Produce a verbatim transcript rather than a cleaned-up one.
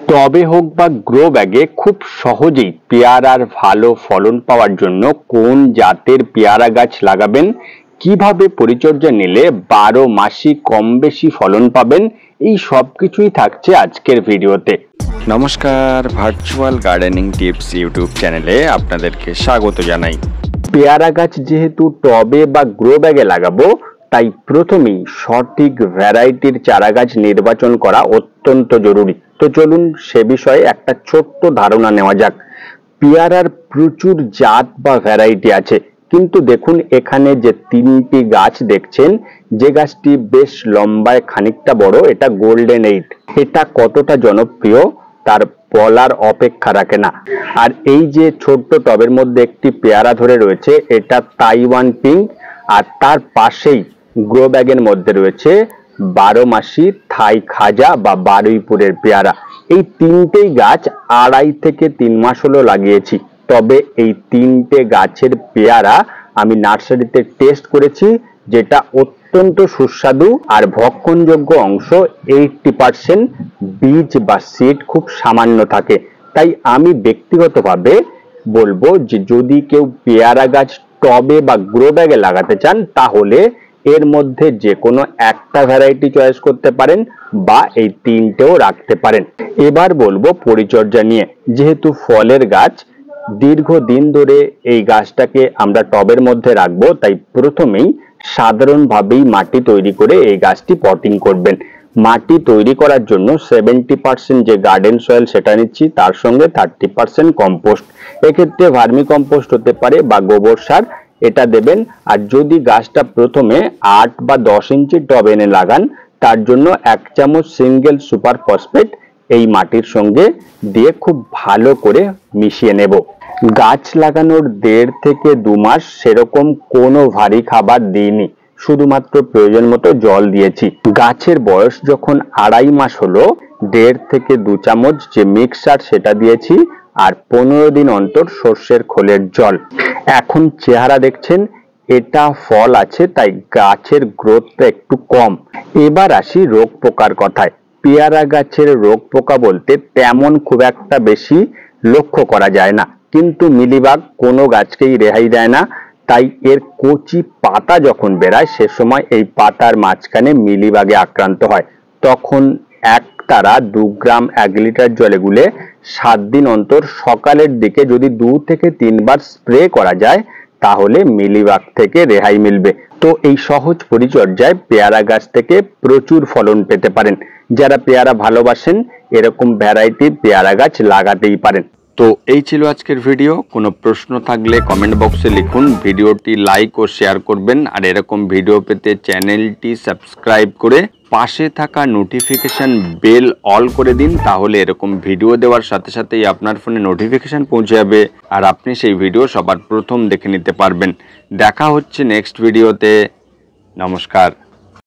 টবে হোক বা গ্রো ব্যাগে খুব সহজেই পেয়ারার ভালো ফলন পাওয়ার জন্য কোন জাতের পেয়ারা গাছ লাগাবেন, কিভাবে পরিচর্যা নিলে বারো মাসই কম বেশি ফলন পাবেন, এই সব কিছুই থাকছে আজকের ভিডিওতে। নমস্কার, ভার্চুয়াল গার্ডেনিং টিপস ইউটিউব চ্যানেলে আপনাদেরকে স্বাগত জানাই। পেয়ারা গাছ যেহেতু টবে বা গ্রো ব্যাগে লাগাবো, তাই প্রথমেই সঠিক ভ্যারাইটির চারা গাছ নির্বাচন করা অত্যন্ত জরুরি। তো চলুন সে বিষয়ে একটা ছোট্ট ধারণা নেওয়া যাক। পেয়ারার প্রচুর জাত বা ভ্যারাইটি আছে, কিন্তু দেখুন এখানে যে তিনটি গাছ দেখছেন, যে গাছটি বেশ লম্বায় খানিকটা বড়, এটা গোল্ডেন এইট। এটা কতটা জনপ্রিয় তার বলার অপেক্ষা রাখে না। আর এই যে ছোট্ট টবের মধ্যে একটি পেয়ারা ধরে রয়েছে, এটা তাইওয়ান পিঙ্ক। আর তার পাশেই গ্রো ব্যাগের মধ্যে রয়েছে বারো মাসি থাই খাজা বা বারুইপুরের পেয়ারা। এই তিনটেই গাছ আড়াই থেকে তিন মাস হলো লাগিয়েছি। তবে এই তিনটে গাছের পেয়ারা আমি নার্সারিতে টেস্ট করেছি, যেটা অত্যন্ত সুস্বাদু আর ভক্ষণযোগ্য অংশ এইটটি পার্সেন্ট বীজ বা সিড খুব সামান্য থাকে। তাই আমি ব্যক্তিগতভাবে বলবো যে যদি কেউ পেয়ারা গাছ টবে বা গ্রো ব্যাগে লাগাতে চান, তাহলে এর মধ্যে যে কোনো একটা ভ্যারাইটি চয়েস করতে পারেন বা এই তিনটেও রাখতে পারেন। এবার বলবো পরিচর্যা নিয়ে। যেহেতু ফলের গাছ, দীর্ঘদিন ধরে এই গাছটাকে আমরা টবের মধ্যে রাখবো, তাই প্রথমেই সাধারণভাবেই মাটি তৈরি করে এই গাছটি পটিং করবেন। মাটি তৈরি করার জন্য সেভেন্টি পার্সেন্ট যে গার্ডেন সয়েল সেটা নিচ্ছি, তার সঙ্গে থার্টি পার্সেন্ট কম্পোস্ট। এক্ষেত্রে ভার্মি কম্পোস্ট হতে পারে বা গোবর সার, এটা দেবেন। আর যদি গাছটা প্রথমে আট বা দশ ইঞ্চি টব এনে লাগান, তার জন্য এক চামচ সিঙ্গেল সুপার ফসফেট এই মাটির সঙ্গে দিয়ে খুব ভালো করে মিশিয়ে নেব। গাছ লাগানোর দেড় থেকে দু মাস সেরকম কোনো ভারী খাবার দিইনি, শুধুমাত্র প্রয়োজন মতো জল দিয়েছি। গাছের বয়স যখন আড়াই মাস হলো, দেড় থেকে দু চামচ যে মিক্সার সেটা দিয়েছি, আর পনেরো দিন অন্তর সর্ষের খোলের জল। এখন চেহারা দেখছেন, এটা ফল আছে তাই গাছের গ্রোথটা একটু কম। এবার আসি রোগ পোকার কথায়। পেয়ারা গাছের রোগ পোকা বলতে তেমন খুব একটা বেশি লক্ষ্য করা যায় না, কিন্তু মিলিবাগ কোনো গাছকেই রেহাই দেয় না। তাই এর কচি পাতা যখন বেরায়, সে সময় এই পাতার মাঝখানে মিলিবাগে আক্রান্ত হয়। তখন এক তারা দু গ্রাম এক লিটার জলে গুলে সাত দিন অন্তর সকালের দিকে যদি দু থেকে তিনবার স্প্রে করা যায়, তাহলে মিলিবাগ থেকে রেহাই মিলবে। তো এই সহজ পরিচর্যায় পেয়ারা গাছ থেকে প্রচুর ফলন পেতে পারেন। যারা পেয়ারা ভালোবাসেন, এরকম ভ্যারাইটির পেয়ারা গাছ লাগাতেই পারেন। তো এই ছিল আজকের ভিডিও। কোনো প্রশ্ন থাকলে কমেন্ট বক্সে লিখুন। ভিডিওটি লাইক ও শেয়ার করবেন। আর এরকম ভিডিও পেতে চ্যানেলটি সাবস্ক্রাইব করে পাশে থাকা নোটিফিকেশন বেল অল করে দিন, তাহলে এরকম ভিডিও দেওয়ার সাথে সাথেই আপনার ফোনে নোটিফিকেশন পৌঁছে যাবে আর আপনি সেই ভিডিও সবার প্রথম দেখে নিতে পারবেন। দেখা হচ্ছে নেক্সট ভিডিওতে। নমস্কার।